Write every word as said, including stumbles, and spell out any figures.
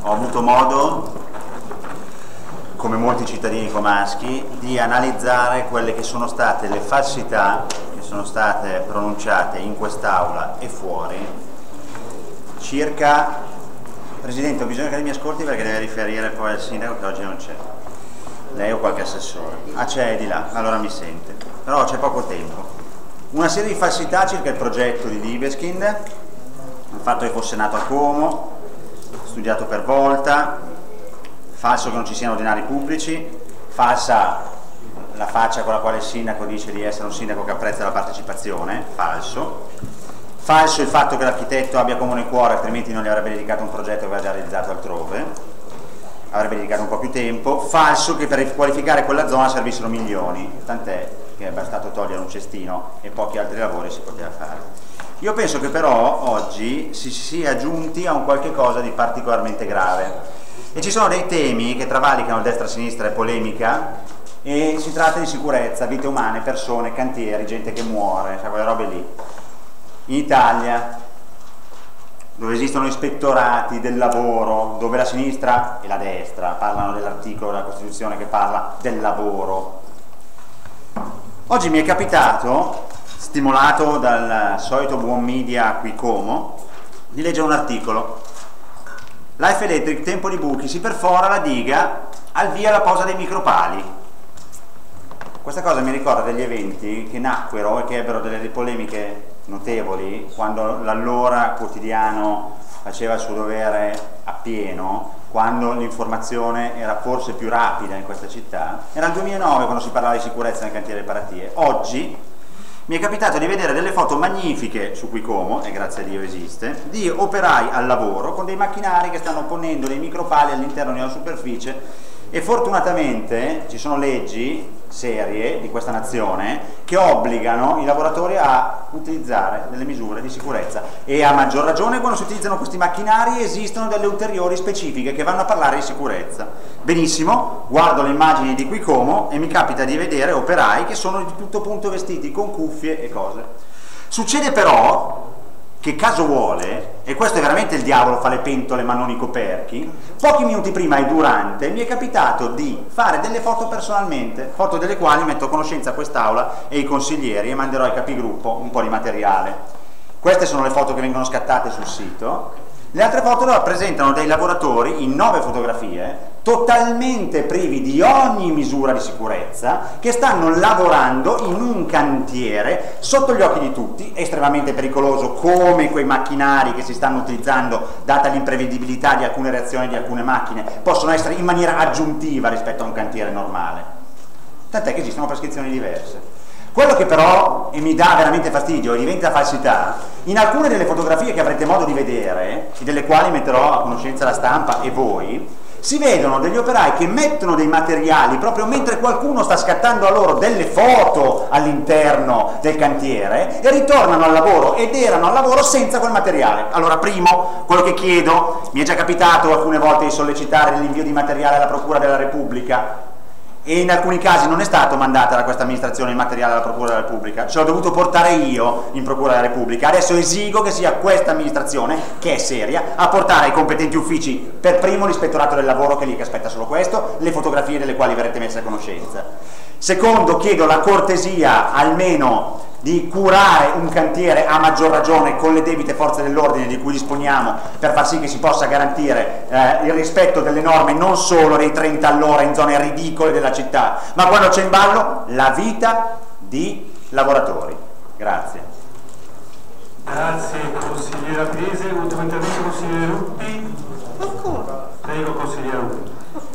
ho avuto modo, come molti cittadini comaschi, di analizzare quelle che sono state le falsità che sono state pronunciate in quest'aula e fuori circa... Presidente, ho bisogno che lei mi ascolti perché deve riferire poi al sindaco che oggi non c'è. Lei o qualche assessore? Ah, c'è di là, allora mi sente. Però c'è poco tempo. Una serie di falsità circa il progetto di Libeskind, il fatto che fosse nato a Como, studiato per volta, falso che non ci siano denari pubblici, falsa la faccia con la quale il sindaco dice di essere un sindaco che apprezza la partecipazione, falso, falso il fatto che l'architetto abbia Como nel cuore, altrimenti non gli avrebbe dedicato un progetto che aveva già realizzato altrove, avrebbe dedicato un po' più tempo, falso che per qualificare quella zona servissero milioni, tant'è che è bastato togliere un cestino e pochi altri lavori si poteva fare. Io penso che però oggi si sia giunti a un qualche cosa di particolarmente grave e ci sono dei temi che travalicano destra-sinistra e polemica e si tratta di sicurezza, vite umane, persone, cantieri, gente che muore, cioè quelle robe lì. In Italia, dove esistono ispettorati del lavoro, dove la sinistra e la destra parlano dell'articolo della Costituzione che parla del lavoro. Oggi mi è capitato, stimolato dal solito buon media qui Como, di leggere un articolo. Life Electric, tempo di buchi, si perfora la diga, al via la posa dei micropali. Questa cosa mi ricorda degli eventi che nacquero e che ebbero delle polemiche notevoli quando l'allora quotidiano faceva il suo dovere appieno, quando l'informazione era forse più rapida in questa città. Era il duemilanove quando si parlava di sicurezza nel cantiere Paratie. Oggi mi è capitato di vedere delle foto magnifiche su Qui Como, e grazie a Dio esiste, di operai al lavoro con dei macchinari che stanno ponendo dei micropali all'interno di una superficie e fortunatamente ci sono leggi serie di questa nazione che obbligano i lavoratori a utilizzare delle misure di sicurezza e a maggior ragione quando si utilizzano questi macchinari esistono delle ulteriori specifiche che vanno a parlare di sicurezza. Benissimo, guardo le immagini di Qui Como e mi capita di vedere operai che sono di tutto punto vestiti con cuffie e cose. Succede però che caso vuole, e questo è veramente il diavolo fa le pentole ma non i coperchi, pochi minuti prima e durante mi è capitato di fare delle foto personalmente, foto delle quali metto a conoscenza quest'aula e i consiglieri e manderò ai capigruppo un po' di materiale. Queste sono le foto che vengono scattate sul sito. Le altre foto rappresentano dei lavoratori in nove fotografie totalmente privi di ogni misura di sicurezza che stanno lavorando in un cantiere sotto gli occhi di tutti, estremamente pericoloso come quei macchinari che si stanno utilizzando data l'imprevedibilità di alcune reazioni di alcune macchine possono essere in maniera aggiuntiva rispetto a un cantiere normale, tant'è che esistono prescrizioni diverse. Quello che però e mi dà veramente fastidio e diventa falsità, in alcune delle fotografie che avrete modo di vedere e delle quali metterò a conoscenza la stampa e voi, si vedono degli operai che mettono dei materiali proprio mentre qualcuno sta scattando a loro delle foto all'interno del cantiere e ritornano al lavoro ed erano al lavoro senza quel materiale. Allora, primo, quello che chiedo, mi è già capitato alcune volte di sollecitare l'invio di materiale alla Procura della Repubblica e in alcuni casi non è stato mandata da questa amministrazione il materiale alla Procura della Repubblica, ce l'ho dovuto portare io in Procura della Repubblica. Adesso esigo che sia questa amministrazione, che è seria, a portare ai competenti uffici, per primo l'ispettorato del lavoro che è lì che aspetta solo questo, le fotografie delle quali verrete messe a conoscenza. Secondo, chiedo la cortesia almeno di curare un cantiere a maggior ragione con le debite forze dell'ordine di cui disponiamo per far sì che si possa garantire eh, il rispetto delle norme non solo dei trenta all'ora in zone ridicole della città, ma quando c'è in ballo la vita di lavoratori. Grazie. Grazie consigliera Pese, ultimo intervento consigliere Rutti. Prego consigliere Rutti.